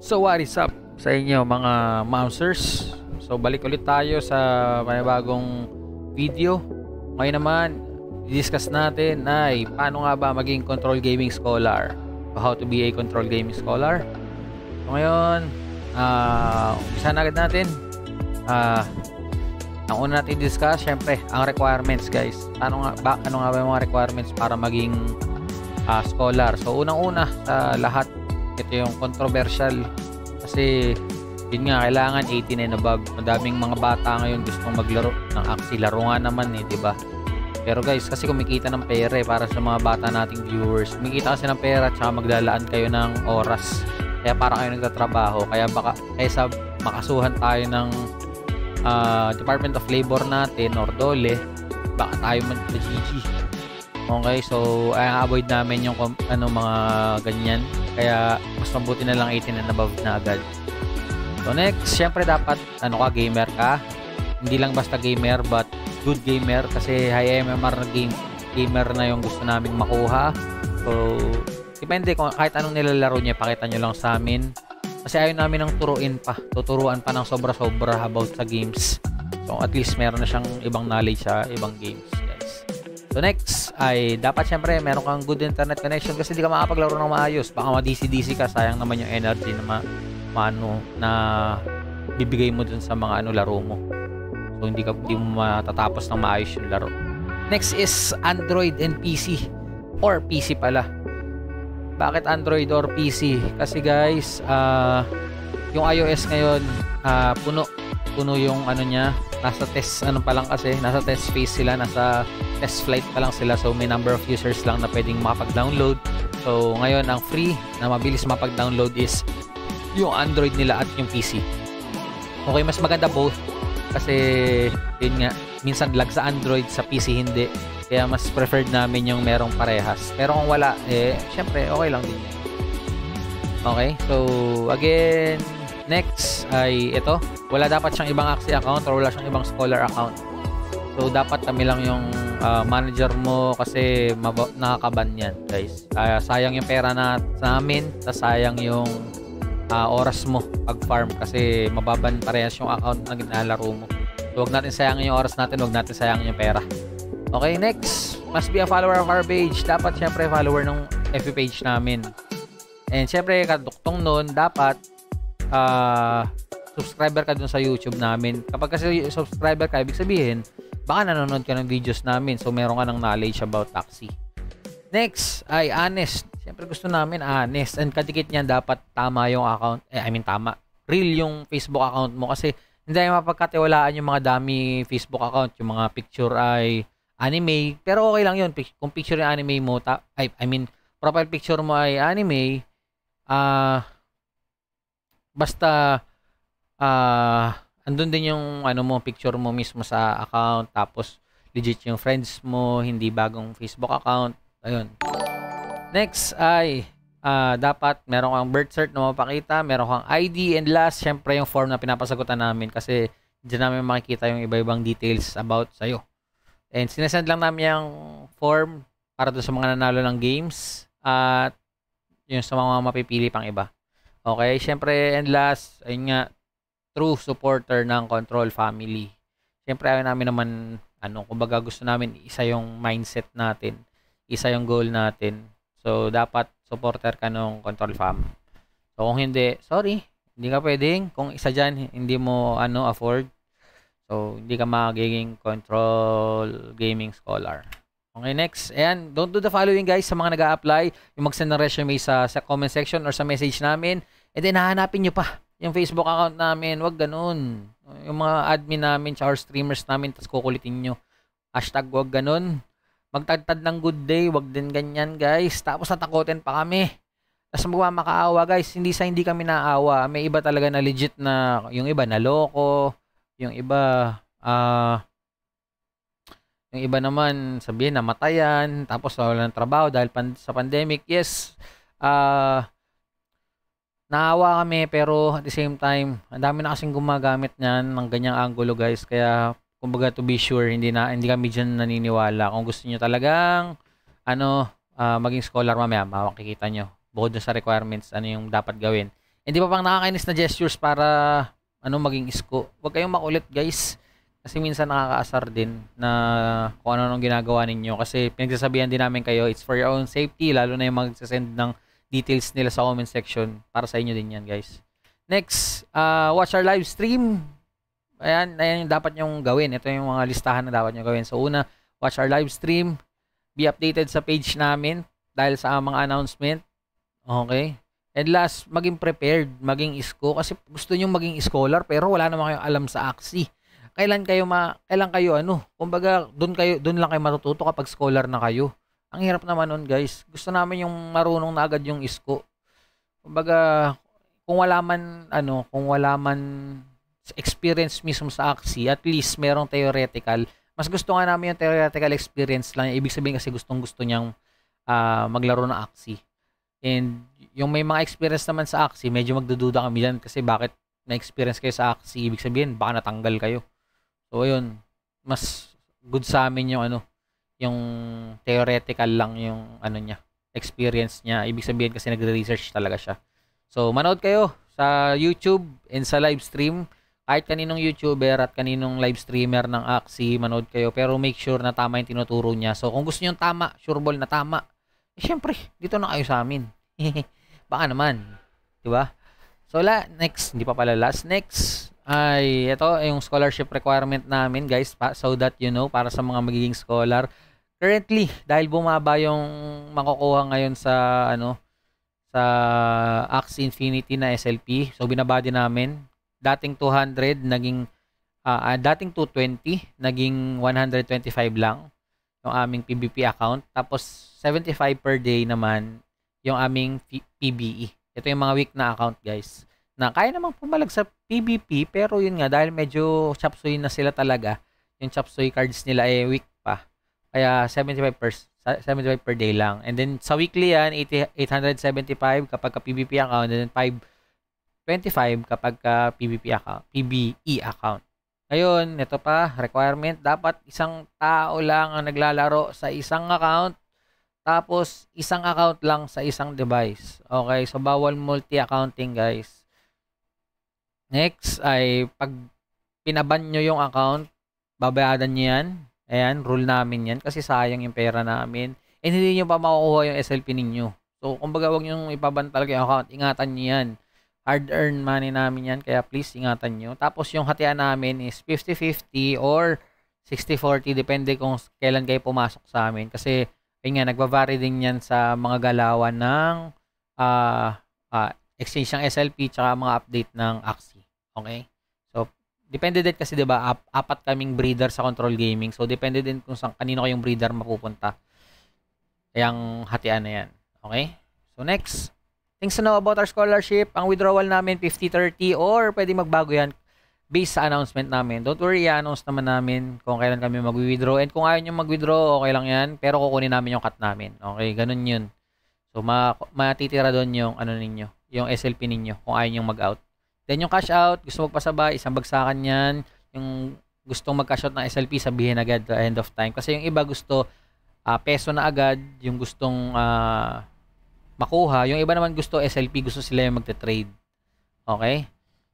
So what is up sa inyo mga Mousers? So balik ulit tayo sa panibagong video. Ngayon naman, i-discuss natin ay paano nga ba maging control gaming scholar, o how to be a control gaming scholar. So ngayon, umpisa na agad natin. Ang una natin discuss, syempre, ang requirements, guys. Ano nga ba yung mga requirements para maging scholar? So unang-una sa lahat, ito yung controversial kasi yun nga, kailangan 18 and above. Madaming mga bata ngayon gustong maglaro ng Axie. Laro nga naman di ba? Pero guys, kasi kumikita ng pera para sa mga bata nating viewers. Kumikita kasi ng pera at saka maglalaan kayo ng oras. Kaya para kayo nagtatrabaho. Kaya baka kaysa makasuhan tayo ng Department of Labor natin or DOLE, baka tayo mag-GG. Okay, so avoid namin yung mga ganyan. Kaya mas mabuti na lang 18 and above na agad. So next, syempre dapat gamer ka. Hindi lang basta gamer but good gamer, kasi high MMR na gamer na yung gusto naming makuha. So depende kung kahit anong nilalaro niya, pakita nyo lang sa amin. Kasi ayaw namin ng tuturuan pa ng sobra-sobra about sa games. So at least meron na siyang ibang knowledge sa ibang games, guys. So next ay dapat syempre meron kang good internet connection, kasi di ka makapaglaro ng maayos. Baka ma-DC-DC ka, sayang naman yung energy na bibigay mo dun sa mga laro mo. So hindi mo matatapos ng maayos yung laro. Next is Android and PC, or PC pala. Bakit Android or PC? Kasi guys, yung iOS ngayon, puno yung niya, nasa test nasa test phase sila, nasa test flight pa lang sila. So may number of users lang na pwedeng makapag-download. So ngayon ang free na mabilis mapag-download is yung Android nila at yung PC. Okay, mas maganda both kasi yun nga, minsan lag sa Android, sa PC hindi. Kaya mas preferred namin yung merong parehas. Pero kung wala, syempre okay lang din. Okay, so again, next ay ito. Wala dapat siyang ibang Axie account or wala siyang ibang Scholar account. So dapat kami lang yung manager mo, kasi nakakaban yan, guys. Sayang yung pera namin, sayang yung oras mo pag farm, kasi mababan parehas yung account na ginalaro mo. So wag natin sayangin yung oras natin, wag natin sayangin yung pera. Okay, next, must be a follower of our page. Dapat syempre follower ng FB page namin. And syempre kaduktong nun, dapat subscriber ka dun sa YouTube namin. Kapag kasi subscriber ka, ibig sabihin baka nanonood ka ng videos namin, so meron ka ng knowledge about Axie. Next ay honest. Syempre gusto namin honest, and kadikit niyan dapat tama yung account, tama, real yung Facebook account mo, kasi hindi tayo mapagkatiwalaan yung mga dami Facebook account. Yung mga picture ay anime, pero okay lang yun kung picture yung anime mo, profile picture mo ay anime, basta andun din yung mo, picture mo mismo sa account, tapos legit yung friends mo, hindi bagong Facebook account. Ayun. Next ay dapat meron kang birth cert na mapakita, meron kang ID, and last, syempre yung form na pinapasagutan namin, kasi diyan namin makikita yung iba-ibang details about sa'yo. And sinesend lang namin yung form para doon sa mga nanalo ng games at yung sa mga mapipili pang iba. Okay, syempre, and last, ayun nga, true supporter ng Control family. Syempre, ayaw namin naman, kumbaga gusto namin isa yung mindset natin, isa yung goal natin. So, dapat supporter ka ng Control fam. So, kung hindi, sorry, hindi ka pwedeng. Kung isa dyan, hindi mo afford, so hindi ka magiging Control gaming scholar. Okay, next. Ayan, don't do the following, guys, sa mga nag-a-apply. Yung mag-send ng resume sa comment section or sa message namin. And then, hahanapin nyo pa yung Facebook account namin. Wag ganun. Yung mga admin namin, or streamers namin, tas kukulitin nyo. Hashtag wag ganun. Magtagtad ng good day, wag din ganyan, guys. Tapos natakotin pa kami. Tapos magmamakaawa, guys. Hindi kami naawa. May iba talaga na legit na, yung iba naloko, yung iba naman sabihin namatayan, tapos wala ng trabaho dahil sa pandemic. Yes, naawa kami, pero at the same time, ang dami na kasing gumagamit niyan ng ganyang angulo, guys. Kaya kumbaga, to be sure, hindi kami dyan naniniwala. Kung gusto nyo talagang maging scholar, mamaya makikita nyo bukod sa requirements, ano yung dapat gawin. Hindi pa pang nakakainis na gestures para maging isko. Huwag kayong makulit, guys. Kasi minsan nakakaasar din na kung ano nung ginagawa ninyo. Kasi pinagsasabihan din namin kayo, it's for your own safety, lalo na yung magsasend ng details nila sa comment section. Para sa inyo din yan, guys. Next, watch our live stream. Ayan yung dapat nyong gawin. Ito yung mga listahan na dapat nyo gawin. So, una, watch our live stream. Be updated sa page namin dahil sa mga announcement. Okay? And last, maging prepared, maging isko. Kasi gusto nyo maging scholar pero wala naman kayong alam sa AXI. Kailan kayo kumbaga doon lang kayo matututo kapag scholar na kayo. Ang hirap naman nun, guys. Gusto namin yung marunong na agad yung isko. Kumbaga kung wala man experience mismo sa AXI, at least merong theoretical. Mas gusto nga namin yung theoretical experience lang. Ibig sabihin kasi gustong-gusto niyang maglaro ng AXI. And yung may mga experience naman sa AXI, medyo magdududa kami dyan kasi bakit na-experience kayo sa AXI, ibig sabihin baka natanggal kayo. So ayun, mas good sa amin yung theoretical lang yung niya, experience niya. Ibig sabihin kasi nagre-research talaga siya. So manood kayo sa YouTube and sa live stream. Kahit kaninong YouTuber at kaninong live streamer ng AXI, manood kayo. Pero make sure na tama yung tinuturo niya. So kung gusto niyo tama, sure ball na tama, syempre, dito na kayo sa amin. Baka naman, 'di ba? So next, hindi pa pala last. Next ay ito yung scholarship requirement namin, guys, so that you know, para sa mga magiging scholar. Currently, dahil bumaba yung makukuha ngayon sa sa AXI Infinity na SLP, so binaba din namin. Dating 200 naging dating 220 naging 125 lang yung aming PBP account. Tapos 75 per day naman yung aming PBE. Ito yung mga weak na account, guys, na kaya namang pumalag sa PBP, pero yun nga, dahil medyo chapsuy na sila talaga, yung chapsuy cards nila ay weak pa. Kaya 75 per day lang. And then sa weekly yan, 875 kapag ka PBP account, and then 525 kapag ka PBE account. Ngayon, ito pa, requirement, dapat isang tao lang ang naglalaro sa isang account, tapos isang account lang sa isang device. Okay, so bawal multi-accounting, guys. Next ay pag pinaban nyo yung account, babayadan nyo yan. Ayan, rule namin yan kasi sayang yung pera namin. And hindi nyo pa makukuha yung SLP ninyo. So, kumbaga wag nyo ipaban talaga yung account. Ingatan nyo yan. Hard-earned money namin yan, kaya please ingatan nyo. Tapos yung hatian namin is 50-50 or 60-40, depende kung kailan kayo pumasok sa amin. Kasi, ayun nga, nagva-vary din yan sa mga galawan ng exchange ng SLP tsaka mga update ng AXI. Okay? So, depende din kasi, diba, apat kaming breeder sa Control Gaming. So, depende din kung kanino kayong breeder mapupunta. Yung hatian na yan. Okay? So, next. Things to know about our scholarship. Ang withdrawal namin, 50-30 or pwede magbago yan based sa announcement namin. Don't worry, i-announce naman namin kung kailan kami mag-withdraw. And kung ayaw nyo mag-withdraw, okay lang yan. Pero kukunin namin yung cut namin. Okay, ganun yun. So, matitira doon yung ninyo, yung SLP ninyo kung ayaw nyo mag-out. Then yung cash out, gusto magpasabay, isang bagsakan yan. Yung gustong mag-cash out ng SLP, sabihin agad the end of time. Kasi yung iba gusto peso na agad, yung gustong makuha. Yung iba naman gusto SLP, gusto sila yung magte-trade. Okay?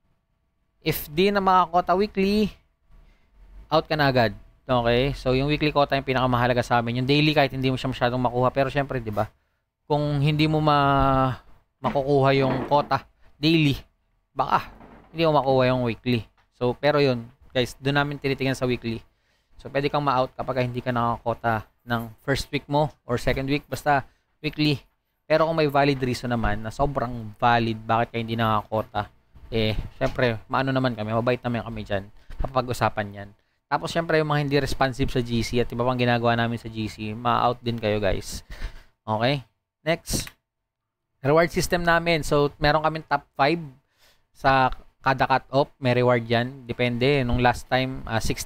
If di na makakota weekly, out ka na agad. Okay? So, yung weekly quota yung pinakamahalaga sa amin. Yung daily, kahit hindi mo siya masyadong makuha. Pero syempre, di ba? Kung hindi mo makukuha yung quota daily, baka hindi mo makuha yung weekly. So, pero yun, guys, doon namin tinitingnan sa weekly. So, pwede kang ma-out kapag hindi ka nakakota ng first week mo or second week, basta weekly. Pero kung may valid reason naman na sobrang valid bakit kayo hindi nakakota, syempre, maano naman kami, mabait naman kami dyan. Kapag-usapan yan. Tapos, syempre, yung mga hindi responsive sa GC at iba pang ginagawa namin sa GC, ma-out din kayo, guys. Okay? Next. Reward system namin. So, meron kaming top 5 sa kada cut-off. May reward yan. Depende. Nung last time,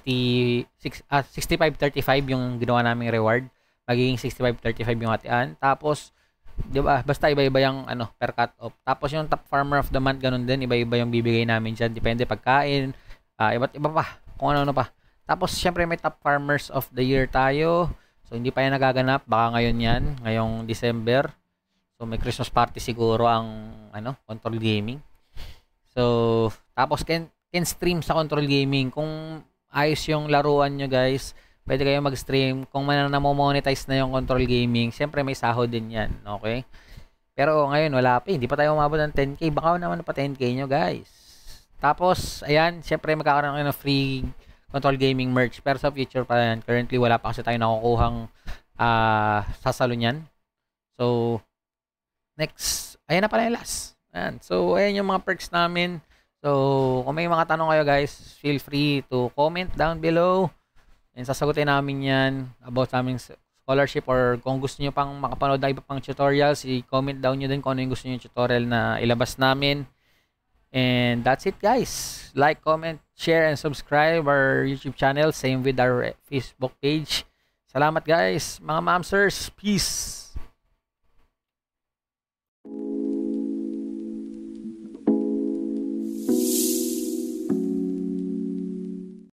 65-35 yung ginawa naming reward. Magiging 65-35 yung hatian. Tapos, diba, basta iba-iba yung per cut-off. Tapos yung top farmer of the month, ganun din, iba-iba yung bibigay namin dyan. Depende pagkain, iba't iba pa, kung ano pa. Tapos syempre may top farmers of the year tayo. So hindi pa yan nagaganap, baka ngayon yan, ngayong December. So may Christmas party siguro ang Control Gaming. So, tapos can stream sa Control Gaming. Kung ayos yung laruan nyo guys, pwede kayo mag-stream. Kung monetize na yung Control Gaming, syempre may sahod din yan. Okay? Pero ngayon, wala pa. Hindi pa tayo umabot ng 10k. Baka naman pa 10k nyo guys. Tapos, ayan, syempre magkakaroon kayo ng free Control Gaming merch. Pero sa future pa yan. Currently, wala pa kasi tayo nakukuhang sasalo niyan. So, next. Ayan na pala yung last. Ayan. So, ayan yung mga perks namin. So, kung may mga tanong kayo guys, feel free to comment down below. And sasagutin namin yan about sa aming scholarship, or kung gusto nyo pang makapanood na iba pang tutorials, i-comment down nyo din kung ano yung gusto nyo yung tutorial na ilabas namin. And that's it guys. Like, comment, share, and subscribe our YouTube channel. Same with our Facebook page. Salamat guys, mga mamsers. Peace!